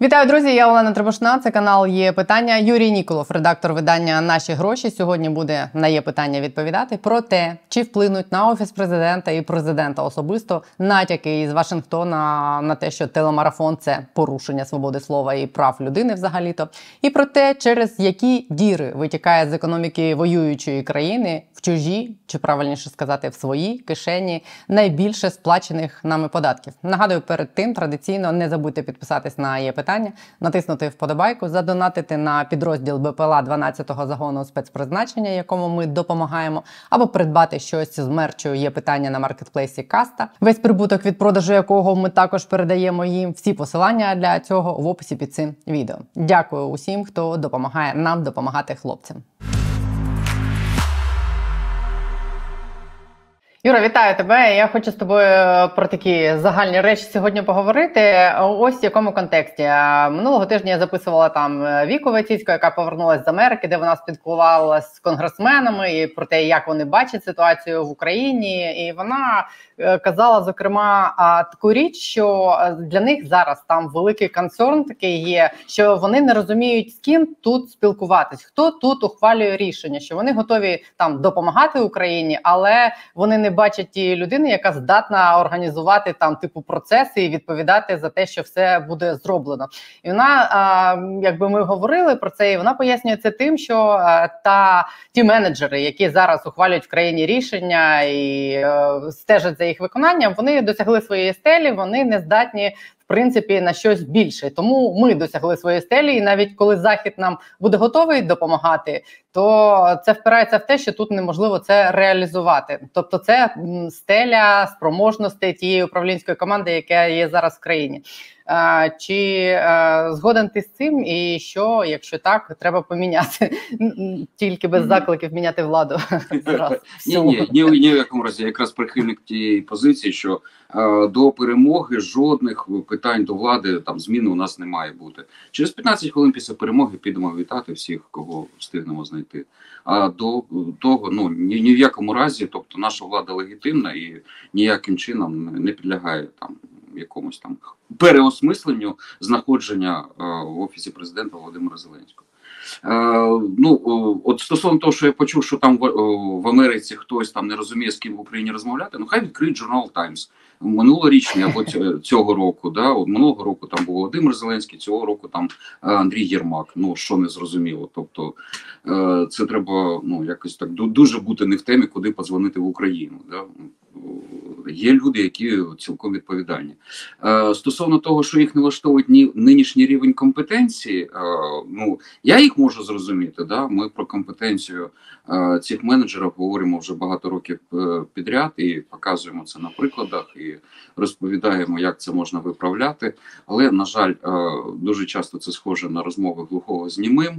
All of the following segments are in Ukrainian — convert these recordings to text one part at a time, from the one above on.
Вітаю, друзі! Я Олена Требушна. Це канал «Є питання». Юрій Ніколов, редактор видання «Наші гроші», сьогодні буде на «Є питання» відповідати про те, чи вплинуть на Офіс Президента і Президента особисто натяки із Вашингтона на те, що телемарафон – це порушення свободи слова і прав людини взагалі-то. І про те, через які діри витікає з економіки воюючої країни в чужі, чи правильніше сказати, в свої кишені найбільше сплачених нами податків. Нагадую, перед тим традиційно не забудьте підписатись на «Є питання», натиснути вподобайку, задонатити на підрозділ БПЛА 12-го загону спецпризначення, якому ми допомагаємо, або придбати щось з мерчу «Є питання» на маркетплейсі Каста, весь прибуток від продажу якого ми також передаємо їм. Всі посилання для цього в описі під цим відео. Дякую усім, хто допомагає нам допомагати хлопцям. Юра, вітаю тебе. Я хочу з тобою про такі загальні речі сьогодні поговорити. Ось в якому контексті. Минулого тижня я записувала там Віку Войціцьку, яка повернулася з Америки, де вона спілкувалася з конгресменами і про те, як вони бачать ситуацію в Україні. І вона казала, зокрема, таку річ, що для них зараз там великий концерн такий є, що вони не розуміють, з ким тут спілкуватись, хто тут ухвалює рішення, що вони готові там допомагати Україні, але вони не бачать тієї людини, яка здатна організувати там типу процеси і відповідати за те, що все буде зроблено. І вона, якби ми говорили про це, і вона пояснює це тим, що ті менеджери, які зараз ухвалюють в країні рішення і стежать за їх виконанням, вони досягли своєї стелі, вони не здатні в принципі на щось більше. Тому ми досягли своєї стелі, і навіть коли Захід нам буде готовий допомагати, то це впирається в те, що тут неможливо це реалізувати. Тобто це стеля спроможностей тієї управлінської команди, яка є зараз в країні. Чи згоден ти з цим? І що, якщо так, треба поміняти? Тільки без закликів міняти владу. Ні, в якому разі. Я якраз прихильник тієї позиції, що до перемоги жодних питань до влади, там зміни у нас не має бути. Через 15 хвилин після перемоги підемо вітати всіх, кого встигнемо знайти. А до того, ні в якому разі, тобто наша влада легітимна і ніяким чином не підлягає там якомусь там переосмисленню знаходження в Офісі Президента Володимира Зеленського. От стосовно того, що я почув, що там в Америці хтось там не розуміє, з ким в Україні розмовляти, хай відкриють журнал «Таймс». Минулорічний або цього року, от минулого року там був Володимир Зеленський, цього року там Андрій Єрмак. Що не зрозуміло. Тобто це треба якось так дуже бути не в темі, куди подзвонити в Україну. Є люди, які цілком відповідальні. Стосовно того, що їх не влаштовує нинішній рівень компетенції, я їх можу зрозуміти. Ми про компетенцію цих менеджерів говоримо вже багато років підряд і показуємо це на прикладах і розповідаємо, як це можна виправляти. Але, на жаль, дуже часто це схоже на розмови глухого з німим.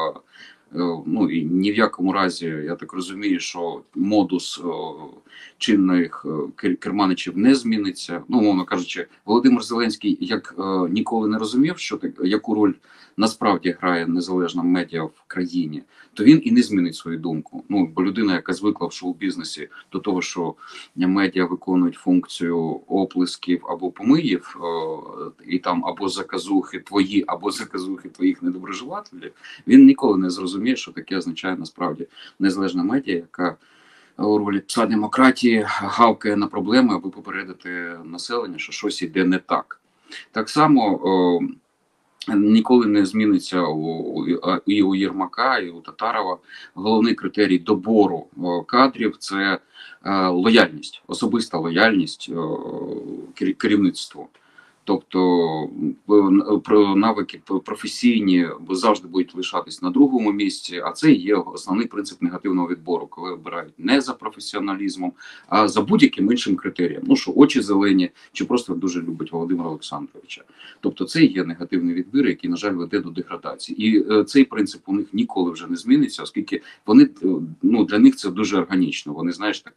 І ні в якому разі, я так розумію, що модус чинних керманичів не зміниться. Мовно кажучи, Володимир Зеленський як ніколи не розумів, яку роль насправді грає незалежна медіа в країні, то він і не змінить свою думку. Бо людина, яка звикла в шоу-бізнесі до того, що медіа виконують функцію оплесків або помиїв, і там або заказухи твої, або заказухи твоїх недоброжелателів, він ніколи не зрозуміє, що таке означає насправді незалежна медіа, яка у ролі пса демократії гавкає на проблеми, аби попередити населення, що щось іде не так. Так само ніколи не зміниться і у Єрмака, і у Татарова. Головний критерій добору кадрів – це лояльність, особиста лояльність керівництву. Тобто про навики професійні завжди будуть лишатись на другому місці, а це є основний принцип негативного відбору, коли обирають не за професіоналізмом, а за будь-яким іншим критерієм. Що очі зелені, чи просто дуже любить Володимира Олександровича. Тобто це є негативний відбір, який, на жаль, веде до деградації. І цей принцип у них ніколи вже не зміниться, оскільки вони, для них це дуже органічно. Вони,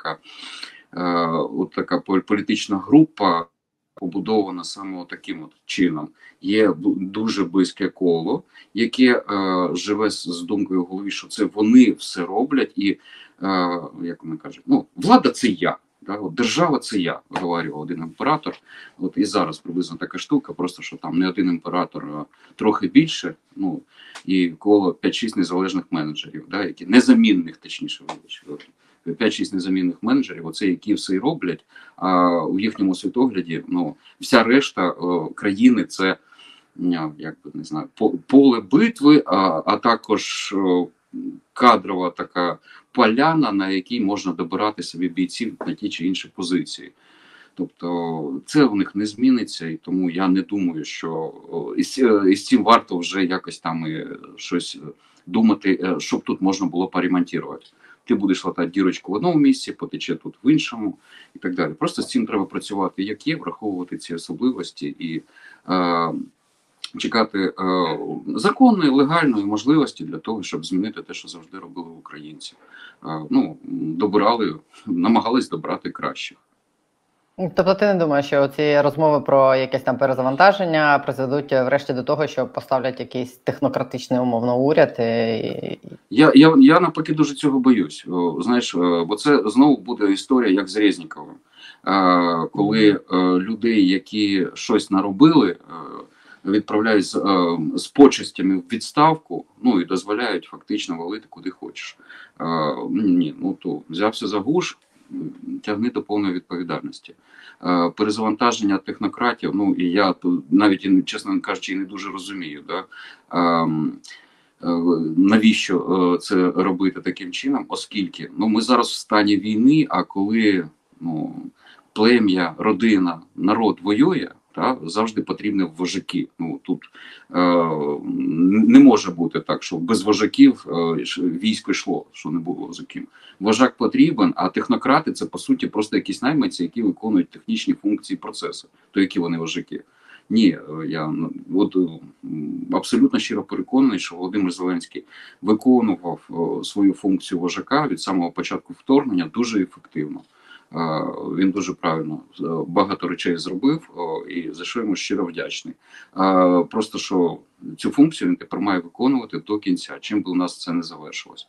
така політична група, побудована саме таким чином. Є дуже близьке коло, яке живе з думкою в голові, що це вони все роблять, і, як вони кажуть, влада – це я. Да? От держава це я, говорив один імператор. От і зараз приблизно така штука, просто що там не один імператор, а трохи більше. Ну і коло 5-6 незалежних менеджерів, да, які незамінних, точніше, 5-6 незамінних менеджерів, оце які все і роблять. А у їхньому світогляді, ну, вся решта країни це, як би не знаю, поле битви, а також кадрова така поляна, на якій можна добирати собі бійців на ті чи інші позиції. Тобто це у них не зміниться, і тому я не думаю, що із цим варто вже якось там щось думати, щоб тут можна було поремонтувати. Ти будеш латати дірочку в одному місці, потече тут в іншому і так далі. Просто з цим треба працювати, як є, враховувати ці особливості і чекати законної, легальної можливості для того, щоб змінити те, що завжди робили українці. Ну, намагались добрати кращих. Тобто ти не думаєш, що ці розмови про якесь там перезавантаження призведуть врешті до того, що поставлять якийсь технократичний, умовно, уряд? Я навпаки дуже цього боюсь. Знаєш, бо це знову буде історія, як з Резніковим. Коли людей, які щось наробили, відправляють з почестями в відставку, ну і дозволяють фактично валити куди хочеш. Ні, ну то взявся за гуш, тягни до повної відповідальності. Перезавантаження технократів, ну і я навіть, чесно кажучи, не дуже розумію, да? Навіщо це робити таким чином, оскільки ми зараз в стані війни, а коли плем'я, родина, народ воює, завжди потрібні вожаки. Ну, тут не може бути так, що без вожаків військо йшло, що не було вожаків. Вожак потрібен, а технократи – це, по суті, просто якісь найманці, які виконують технічні функції процесу. То які вони вожаки? Ні, я абсолютно щиро переконаний, що Володимир Зеленський виконував свою функцію вожака від самого початку вторгнення дуже ефективно. Він дуже правильно багато речей зробив, і за що йому щиро вдячний. Просто що цю функцію він тепер має виконувати до кінця, чим би у нас це не завершилось.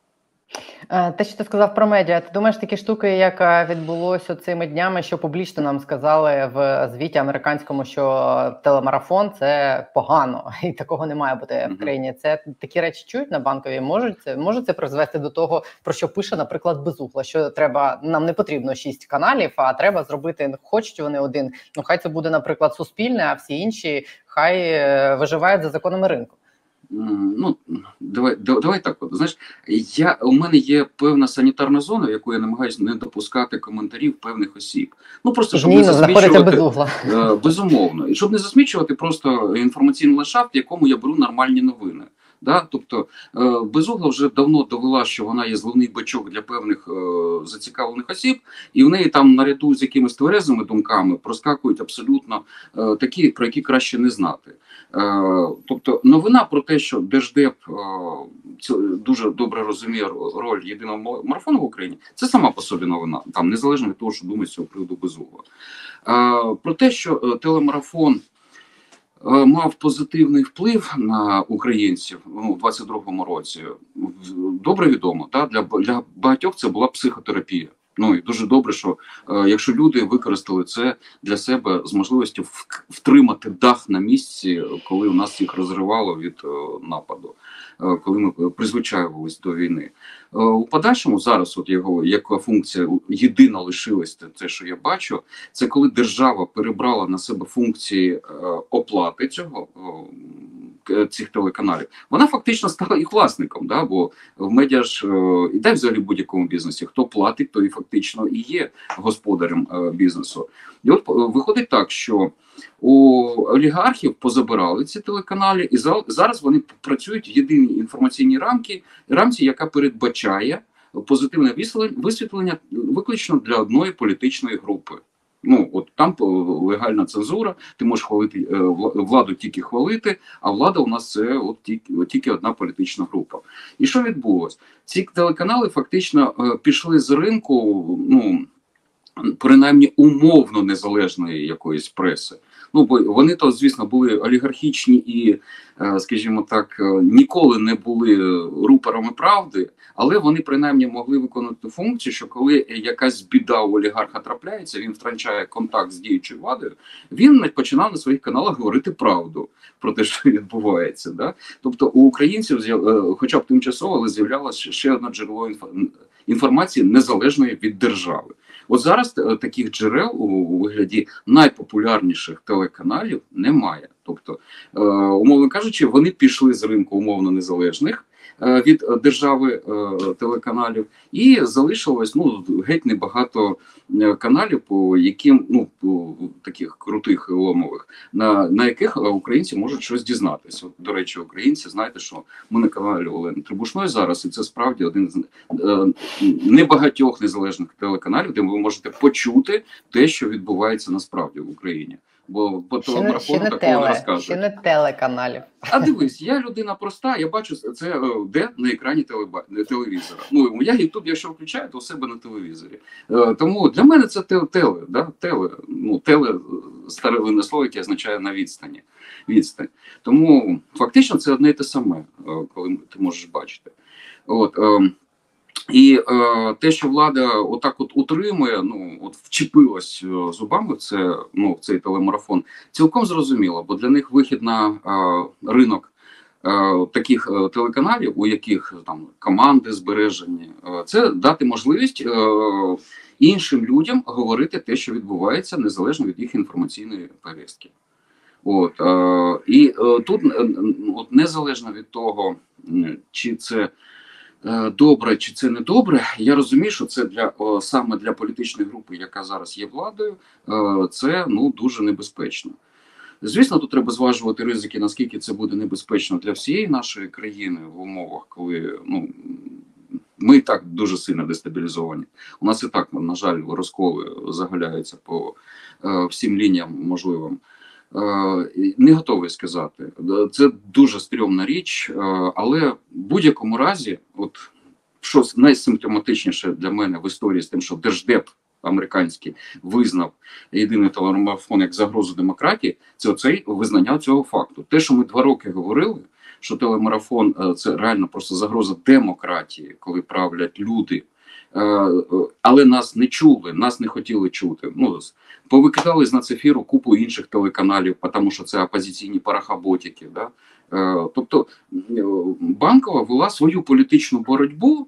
Те, що ти сказав про медіа, ти думаєш, такі штуки, як відбулося цими днями, що публічно нам сказали в звіті американському, що телемарафон – це погано, і такого не має бути в країні. Це такі речі чують на Банковій? Може це призвести до того, про що пише, наприклад, Безугла, що нам не потрібно 6 каналів, а треба зробити, хочуть вони один, хай це буде, наприклад, Суспільне, а всі інші хай виживають за законами ринку. Ну, давай так. Знаєш, у мене є певна санітарна зона, в яку я намагаюся не допускати коментарів певних осіб. Ну, просто щоб не засмічувати, безумовно, і щоб не засмічувати просто інформаційний ландшафт, в якому я беру нормальні новини. Да? Тобто Безугла вже давно довела, що вона є зливний бичок для певних зацікавлених осіб, і в неї там наряду з якимись тверезими думками проскакують абсолютно такі, про які краще не знати. Тобто новина про те, що Держдеп дуже добре розуміє роль єдиного марафону в Україні, це сама по собі новина, там незалежно від того, що думає з цього приводу Безугла. Про те, що телемарафон мав позитивний вплив на українців у 22-му році, добре відомо. Для багатьох це була психотерапія. Ну і дуже добре, що якщо люди використали це для себе з можливістю втримати дах на місці, коли у нас їх розривало від нападу, коли ми призвичаювалися до війни. У подальшому зараз яка функція єдина лишилась, це, що я бачу, це коли держава перебрала на себе функції оплати цих телеканалів, вона фактично стала їх власником, да? Бо в медіа ж, і дай взагалі в будь-якому бізнесі, хто платить, той фактично і є господарем бізнесу. І от виходить так, що у олігархів позабирали ці телеканали, і зараз вони працюють в єдиній інформаційній рамці, яка передбачає позитивне висвітлення виключно для одної політичної групи. Ну, от там легальна цензура, ти можеш хвалити владу, тільки хвалити, а влада у нас це тільки одна політична група. І що відбулося? Ці телеканали фактично пішли з ринку, принаймні умовно незалежної якоїсь преси. Ну, бо вони то, звісно, були олігархічні і, скажімо так, ніколи не були рупорами правди, але вони принаймні могли виконувати функцію, що коли якась біда у олігарха трапляється, він втрачає контакт з діючою владою, він починав на своїх каналах говорити правду про те, що відбувається. Да? Тобто у українців, хоча б тимчасово, але з'являлося ще одне джерело інформації незалежної від держави. От зараз таких джерел у вигляді найпопулярніших телеканалів немає. Тобто, умовно кажучи, вони пішли з ринку умовно незалежних від держави телеканалів, і залишилось геть небагато каналів, по яким таких крутих ломових, на яких українці можуть щось дізнатися. От, до речі, українці, знаєте, що ми на каналі Олени Трибушної зараз, і це справді один з небагатьох незалежних телеканалів, де ви можете почути те, що відбувається насправді в Україні. Бо по телемарафону такого не розказують. Ще не телеканалів. А дивись, я людина проста, я бачу це де на екрані телевізора. Ну, я YouTube, якщо включаю, то у себе на телевізорі. Тому для мене це теле, да? Теле старовинне слово, яке означає на відстані. Відстань. Тому фактично це одне і те саме, коли ти можеш бачити. І те, що влада отак от утримує, вчепилась зубами в цей телемарафон, цілком зрозуміло, бо для них вихід на ринок таких телеканалів, у яких там команди збережені, це дати можливість іншим людям говорити те, що відбувається, незалежно від їх інформаційної повістки. І тут, незалежно від того, чи це добре чи це не добре, я розумію, що це саме для політичної групи, яка зараз є владою, це дуже небезпечно. Звісно, тут треба зважувати ризики, наскільки це буде небезпечно для всієї нашої країни в умовах, коли ми і так дуже сильно дестабілізовані. У нас і так, на жаль, розколи загаляються по всім лініям можливим. Не готовий сказати. Це дуже стрьомна річ, але в будь-якому разі, що найсимптоматичніше для мене в історії з тим, що Держдеп американський визнав єдиний телемарафон як загрозу демократії, це оце визнання цього факту. Те, що ми 2 роки говорили, що телемарафон – це реально просто загроза демократії, коли правлять люди, але нас не чули, нас не хотіли чути. Повикидали з нацефіру купу інших телеканалів, тому що це опозиційні парахаботики. Да? Тобто Банкова вела свою політичну боротьбу,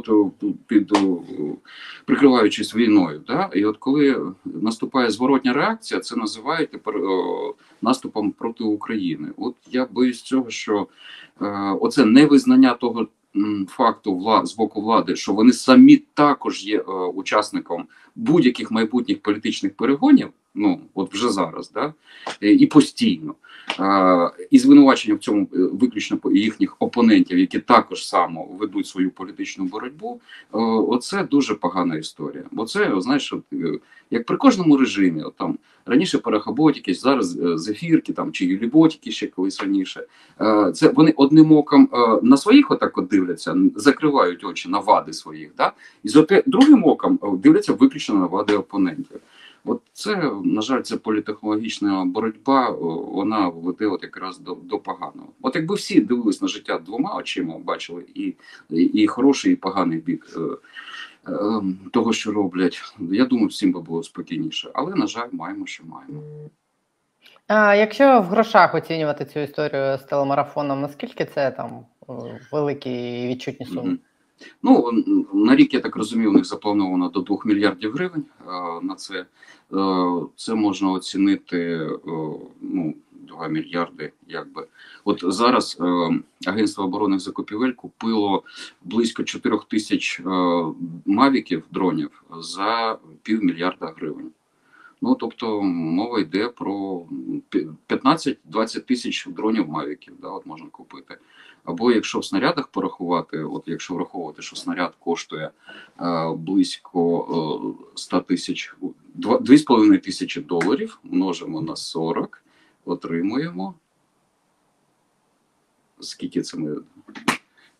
прикриваючись війною. Да? І коли наступає зворотня реакція, це називають тепер наступом проти України. Я боюсь цього, що оце невизнання того факту з боку влади, що вони самі також є учасником будь-яких майбутніх політичних перегонів, вже зараз, да? І постійно. І звинувачення в цьому виключно їхніх опонентів, які також само ведуть свою політичну боротьбу, оце дуже погана історія. Бо це, знаєш, як при кожному режимі, раніше парахаботики, зараз зефірки чи юліботики ще колись раніше. Це вони одним оком на своїх дивляться, закривають очі на вади своїх, да? І зате другим оком дивляться виключно на вади опонентів. Це, на жаль, це політехнологічна боротьба, вона веде якраз до поганого. Якби всі дивились на життя 2 очима, бачили і хороший, і поганий бік того, що роблять, я думаю, всім би було спокійніше. Але, на жаль, маємо, що маємо. Якщо в грошах оцінювати цю історію з телемарафоном, наскільки це великі відчутні суми? На рік, я так розумію, у них заплановано до 2 мільярдів гривень на це. Це можна оцінити, 2 мільярди, якби. Зараз Агентство оборонних закупівель купило близько 4 тисяч мавіків, дронів, за півмільярда гривень. Тобто мова йде про 15-20 тисяч дронів мавіків, можна купити. Або якщо в снарядах порахувати, якщо враховувати, що снаряд коштує близько 100 тисяч, 2,5 тисячі доларів, множимо на 40, отримуємо, скільки це ми,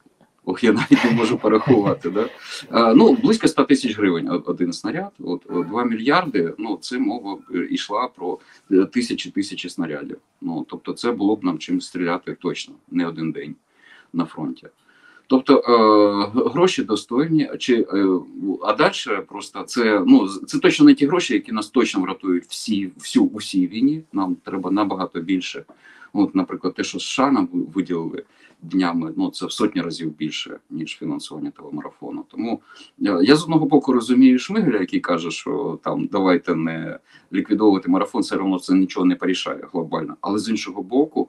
Ох, я навіть не можу порахувати. Да? Ну, близько 100 тисяч гривень один снаряд. От 2 мільярди, ну, це мова йшла про тисячі снарядів. Ну, тобто це було б нам чим стріляти точно, не один день на фронті. Тобто гроші достойні, а далі просто це точно не ті гроші, які нас точно врятують усій війні. Нам треба набагато більше. От, наприклад, те, що США нам виділили днями, ну це в сотні разів більше, ніж фінансування телемарафону. Тому я з одного боку розумію Шмигаля, який каже, що там давайте не ліквідовувати марафон, все одно це нічого не порішає глобально. Але з іншого боку,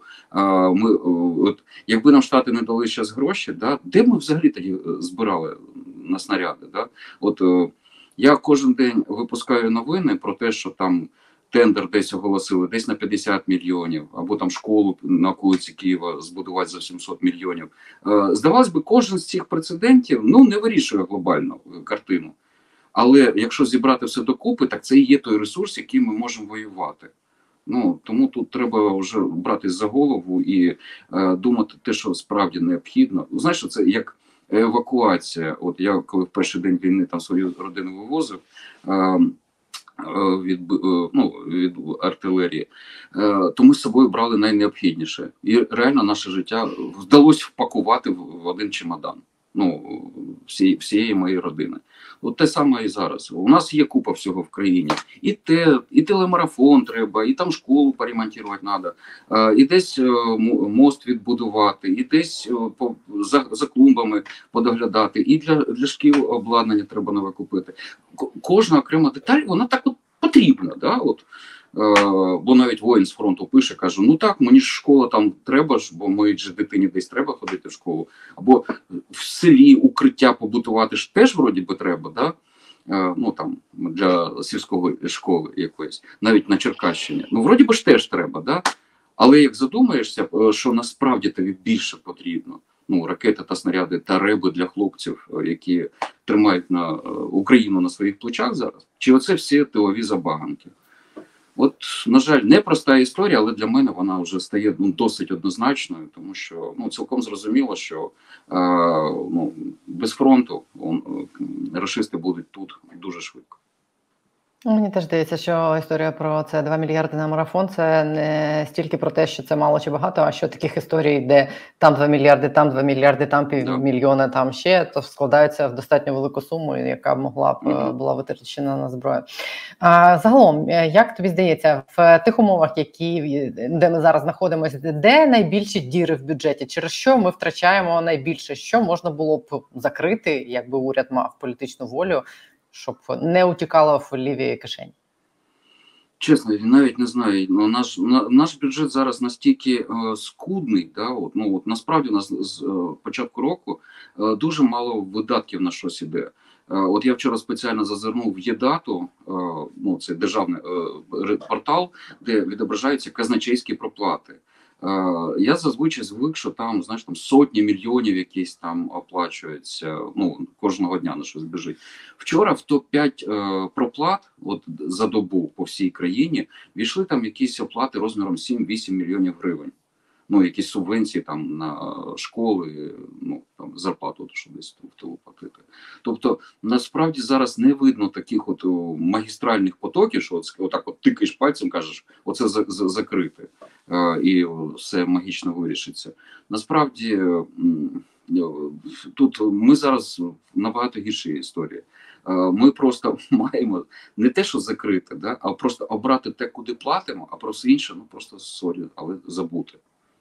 якби нам Штати не дали зараз гроші, да, де б ми взагалі тоді збирали на снаряди? Да? Я кожен день випускаю новини про те, що там тендер десь оголосили, десь на 50 мільйонів, або там школу на околиці Києва збудувати за 700 мільйонів. Здавалось би, кожен з цих прецедентів не вирішує глобальну картину. Але якщо зібрати все докупи, так це і є той ресурс, яким ми можемо воювати. Тому тут треба вже братись за голову і думати те, що справді необхідно. Знаєш, це як евакуація. От я коли в перший день війни там свою родину вивозив від артилерії, то ми з собою брали найнеобхідніше. І реально наше життя вдалося впакувати в один чемодан. Всієї моєї родини. От те саме і зараз. У нас є купа всього в країні. І телемарафон треба, і там школу поремонтувати треба, і десь мост відбудувати, і десь за клумбами подоглядати, і для шкіл обладнання треба нове купити. Кожна окрема деталь, вона так от потрібна. Да? Бо навіть воїн з фронту пише, каже, мені ж школа там треба ж, бо моїй же дитині десь треба ходити в школу. Або в селі укриття побудувати ж теж вроді би треба, да? Там для сільської школи якоїсь, навіть на Черкащині. Вроді би ж теж треба, да? Але як задумаєшся, що насправді тобі більше потрібно, ракети та снаряди та реби для хлопців, які тримають Україну на своїх плечах зараз, чи оце всі тилові забаганки? От, на жаль, непроста історія, але для мене вона вже стає досить однозначною, тому що цілком зрозуміло, що без фронту рашисти будуть тут дуже швидко. Мені теж здається, що історія про це 2 мільярди на марафон – це не стільки про те, що це мало чи багато, а що таких історій, де там 2 мільярди, там 2 мільярди, там півмільйона, там ще, то складаються в достатньо велику суму, яка могла б була витрачена на зброю. Загалом, як тобі здається, в тих умовах, де ми зараз знаходимося, де найбільші діри в бюджеті? Через що ми втрачаємо найбільше? Що можна було б закрити, якби уряд мав політичну волю, щоб не утікало в ліві кишені? Чесно, навіть не знаю. Наш бюджет зараз настільки скудний, да? Насправді у нас з початку року дуже мало видатків на щось іде. От я вчора спеціально зазирнув в ЄДАТу, це державний портал, де відображаються казначейські проплати. Я зазвичай звик, що там, сотні мільйонів якісь там оплачуються, кожного дня на щось біжить. Вчора в топ-5 проплат за добу по всій країні війшли там якісь оплати розміром 7-8 мільйонів гривень. Якісь субвенції там на школи, там зарплату, що десь в тилу платити. Тобто, насправді зараз не видно таких магістральних потоків, що отак тикаєш пальцем, кажеш, оце закрити, і все магічно вирішиться. Насправді, тут ми зараз в набагато гіршій історії. Ми просто маємо не те, що закрити, да, а просто обрати те, куди платимо, а про все інше, просто сорі, але забути.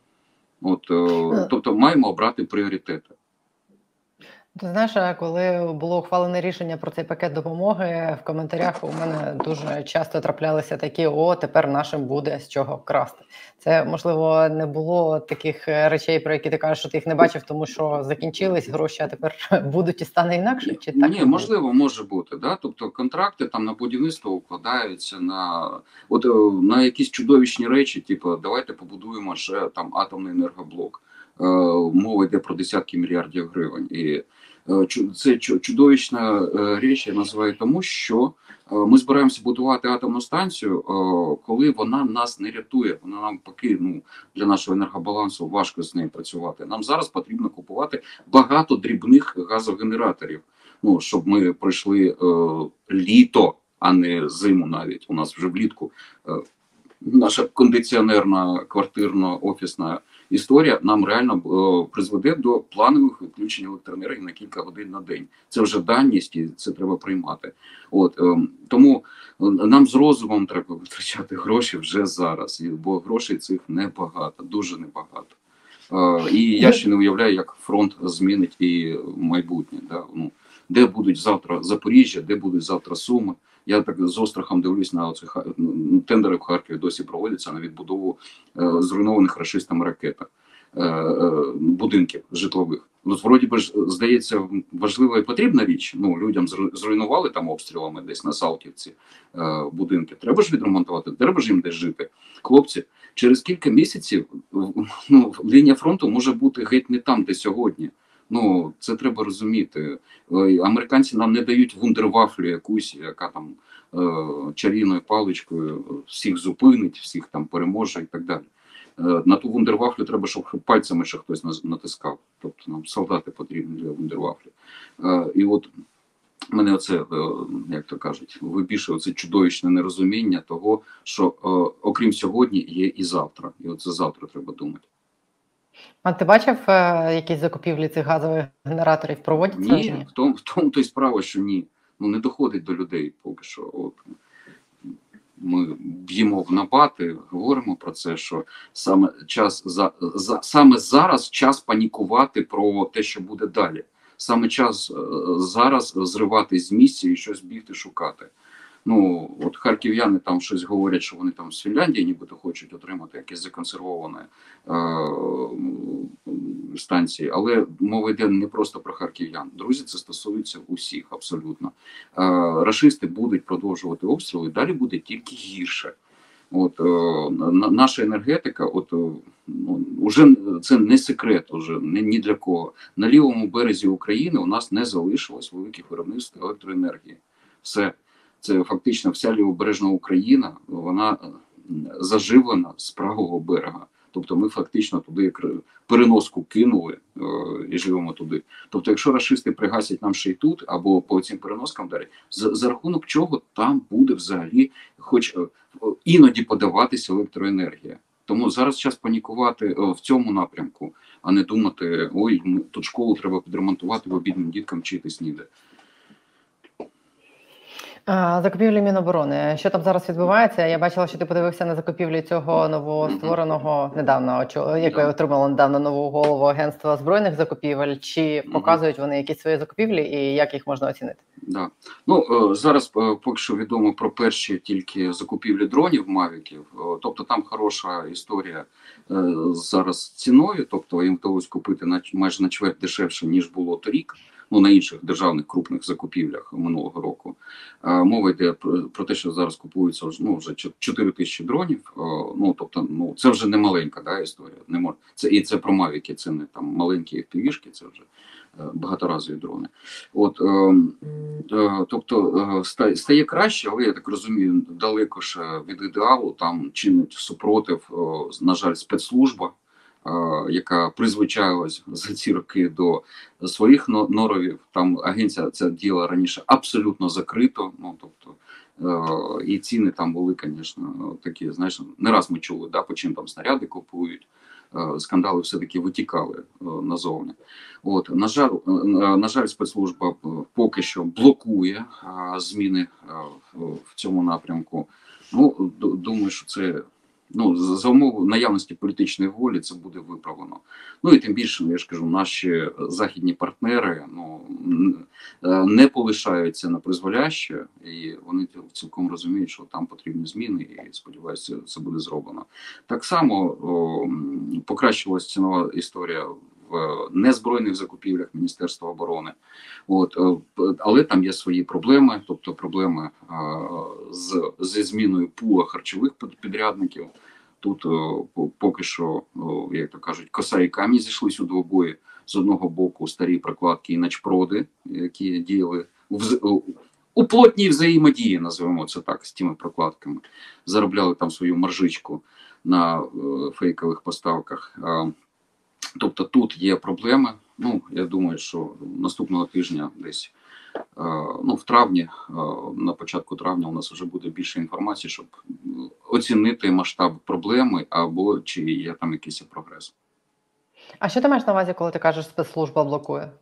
Тобто маємо обрати пріоритети. Ти знаєш, коли було ухвалене рішення про цей пакет допомоги, в коментарях у мене дуже часто траплялися такі: тепер нашим буде з чого красти. Це, можливо, не було таких речей, про які ти кажеш, що ти їх не бачив, тому що закінчились гроші, а тепер будуть і стане інакше? Чи так? Ні, можливо, може бути. Да? Тобто контракти там на будівництво укладаються на якісь чудовищні речі, типу давайте побудуємо ще там атомний енергоблок. Мова йде про десятки мільярдів гривень. І Це чудовищна річ, я називаю тому, що ми збираємося будувати атомну станцію, коли вона нас не рятує. Вона нам поки для нашого енергобалансу важко з нею працювати. Нам зараз потрібно купувати багато дрібних газогенераторів, щоб ми пройшли літо, а не зиму навіть. У нас вже влітку наша кондиціонерна, квартирно-офісна історія нам реально призведе до планових відключень електроенергії на кілька годин на день. Це вже даність, і це треба приймати. Тому нам з розумом треба витрачати гроші вже зараз, бо грошей цих небагато, дуже небагато. І я ще не уявляю, як фронт змінить і майбутнє. Да? Де будуть завтра Запоріжжя, де будуть завтра Суми. Я так з острахом дивлюсь на оці тендери в Харкові досі проводяться на відбудову зруйнованих рашистами ракетах, будинків житлових. Вроді би ж, здається, важлива і потрібна річ. Людям зруйнували там обстрілами десь на Салтівці будинки. Треба ж відремонтувати, треба ж їм десь жити. Хлопці, через кілька місяців лінія фронту може бути геть не там, де сьогодні. Це треба розуміти. Американці нам не дають вундервафлю якусь, яка там чарівною паличкою всіх зупинить, всіх там переможе і так далі. На ту вундервафлю треба, щоб пальцями ще хтось натискав. Тобто нам солдати потрібні для вундервафлі. І от мене оце, як то кажуть, вибільшує оце чудовищне нерозуміння того, що окрім сьогодні є і завтра. І оце завтра треба думати. А ти бачив, якісь закупівлі цих газових генераторів проводяться? Ні, в тому то й справа, що ні. Не доходить до людей поки що. Ми б'ємо в набати, говоримо про це, що саме зараз час панікувати про те, що буде далі. Саме час зараз зриватись з місця і щось бігти шукати. От харків'яни там щось говорять, що вони там з Фінляндії нібито хочуть отримати якісь законсервовані станції, але мова йде не просто про харків'ян. Друзі, це стосується усіх абсолютно. Рашисти будуть продовжувати обстріли, далі буде тільки гірше. Наша енергетика, уже це не секрет, уже ні для кого. На лівому березі України у нас не залишилось великих виробництв електроенергії. Все. Це фактично вся лівобережна Україна, вона заживлена з правого берега. Тобто ми фактично туди переноску кинули і живемо туди. Тобто якщо рашисти пригасять нам ще й тут, або по цим переноскам далі, за рахунок чого там буде взагалі хоч іноді подаватися електроенергія. Тому зараз час панікувати в цьому напрямку, а не думати, тут школу треба підремонтувати, бо бідним діткам вчитись ніде. Закупівлі Міноборони. Що там зараз відбувається? Я бачила, що ти подивився на закупівлі цього новоствореного недавно, яке отримало недавно нову голову Агентства збройних закупівель. Чи показують вони якісь свої закупівлі і як їх можна оцінити? Да. Зараз поки що відомо про перші тільки закупівлі дронів, мавіків. Тобто там хороша історія зараз з ціною, тобто їм вдалося купити майже на чверть дешевше, ніж було торік. На інших державних крупних закупівлях минулого року. Мова йде про те, що зараз купуються вже 4 тисячі дронів. Тобто, це вже не маленька історія. І це про мавіки, це не там маленькі FPV-шки, це вже багаторазові дрони. Тобто стає краще, але я так розумію, далеко ж від ідеалу, там чинить супротив, на жаль, спецслужба, яка призвичаїлась за ці роки до своїх норовів. Там агенція це діла раніше абсолютно закрито. Тобто, і ціни там були, звісно, такі, знаєш, не раз ми чули, по чим там снаряди купують. Скандали все-таки витікали назовні. На жаль, спецслужба поки що блокує зміни в цьому напрямку. Думаю, що це за умови наявності політичної волі це буде виправлено. І тим більше, я ж кажу, наші західні партнери не полишаються на призволяще, і вони цілком розуміють, що там потрібні зміни, і сподіваюся, це буде зроблено. Так само покращилась цінова історія в незбройних закупівлях Міністерства оборони. Але там є свої проблеми, тобто проблеми зі зміною пула харчових підрядників. Тут поки що, як то кажуть, коса і камінь зійшлись у двобої. з одного боку старі прокладки і начпроди, які діяли у плотній взаємодії, називаємо це так, з тими прокладками, заробляли там свою маржичку на фейкових поставках. Тобто тут є проблеми. Ну, я думаю, що наступного тижня десь, ну, в травні, на початку травня у нас вже буде більше інформації, щоб оцінити масштаб проблеми або чи є там якийсь прогрес. А що ти маєш на увазі, коли ти кажеш, спецслужба блокує?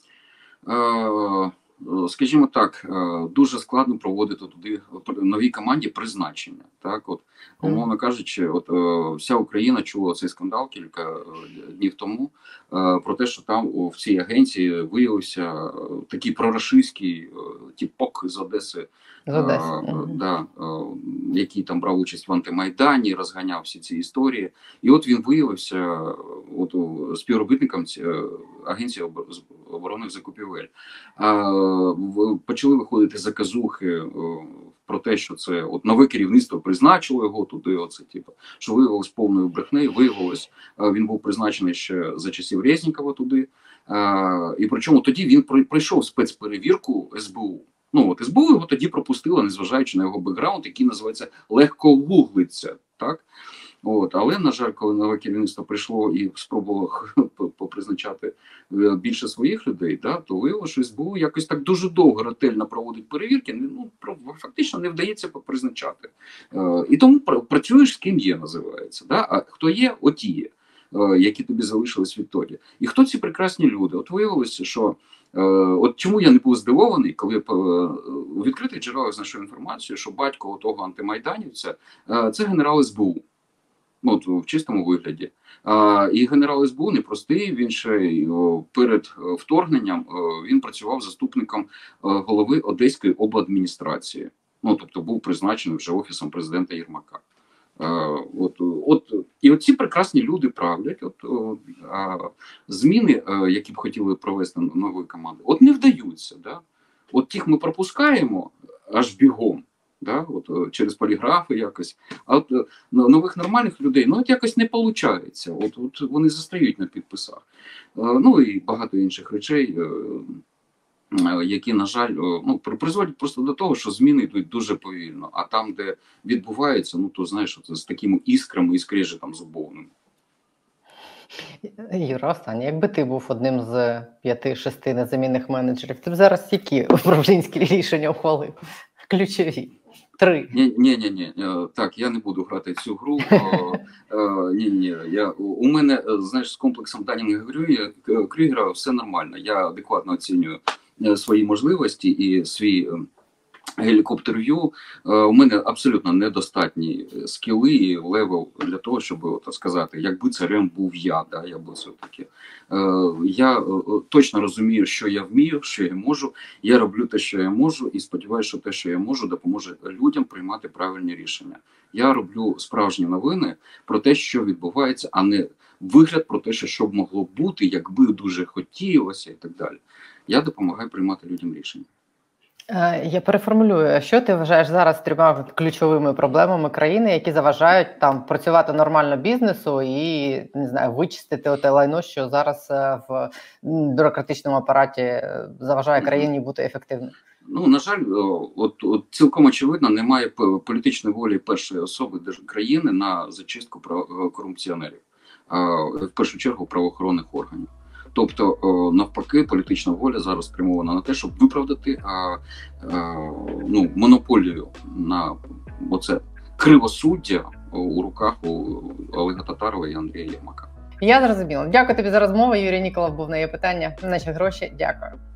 Скажімо так, дуже складно проводити туди новій команді призначення. Так, от, умовно кажучи, от вся Україна чула цей скандал кілька днів тому про те, що там в цій агенції виявився такий прорашистський тіпок з Одеси, да, який там брав участь в антимайдані, розганяв всі ці історії. І от він виявився от, співробітником агенції оборонних закупівель. Почали виходити заказухи про те, що це от нове керівництво призначило його туди, оце, типу, що виявилось повною брехнею, виявилось, він був призначений ще за часів Резнікова туди, і причому тоді він пройшов спецперевірку СБУ. Ну, от СБУ його тоді пропустила, незважаючи на його бекграунд, який називається легковуглиця, так? От, але, на жаль, коли нове керівництво прийшло і спробувало попризначати більше своїх людей, да, то виявилося, що СБУ якось так дуже довго ретельно проводить перевірки, ну, фактично не вдається попризначати. І тому працюєш з ким є, називається. Да? А хто є, от є, які тобі залишились відтоді. І хто ці прекрасні люди? От виявилося, що от чому я не був здивований, коли у відкритих джерелах знайшов інформацію, що батько того антимайданівця – це генерал СБУ. От, в чистому вигляді. І генерал СБУ не простий, він ще перед вторгненням він працював заступником голови Одеської обладміністрації. Ну, тобто був призначений вже Офісом президента Єрмака. І оці прекрасні люди правлять. Зміни, які б хотіли провести нової команди, от не вдаються. Да? От тих ми пропускаємо аж бігом. Да, от, через поліграфи якось. А от нових нормальних людей, ну, от якось не виходить. От вони застряють на підписах. Ну, і багато інших речей, які, на жаль, ну, призводять просто до того, що зміни йдуть дуже повільно. А там, де відбуваються, ну, то, знаєш, з такими іскрами і скрежетом зубовним. Юра, останнє, якби ти був одним з 5-6 незамінних менеджерів, ти б зараз які управлінські рішення ухвалив? Ключові. 3. Ні. Так, я не буду грати цю гру. Ні. У мене, знаєш, з комплексом Данінга-Крюгера все нормально. Я адекватно оцінюю свої можливості і свій гелікоптер-в'ю. У мене абсолютно недостатні скіли і левел для того, щоб сказати, якби царем був я, да, я би все-таки. Я точно розумію, що я вмію, що я можу. Я роблю те, що я можу, і сподіваюся, що те, що я можу, допоможе людям приймати правильні рішення. Я роблю справжні новини про те, що відбувається, а не вигляд про те, що б могло бути, якби дуже хотілося і так далі. Я допомагаю приймати людям рішення. Я переформулюю, що ти вважаєш зараз 3 ключовими проблемами країни, які заважають там працювати нормально бізнесу і, не знаю, вичистити те лайно, що зараз в бюрократичному апараті заважає країні бути ефективною? Ну, на жаль, от цілком очевидно, немає політичної волі першої особи країни на зачистку корупціонерів, в першу чергу правоохоронних органів. Тобто, навпаки, політична воля зараз спрямована на те, щоб виправдати монополію на оце кривосуддя у руках у Олега Татарова і Андрія Єрмака. Я зрозуміла. Дякую тобі за розмову. Юрій Ніколов був на її питання. Наші гроші. Дякую.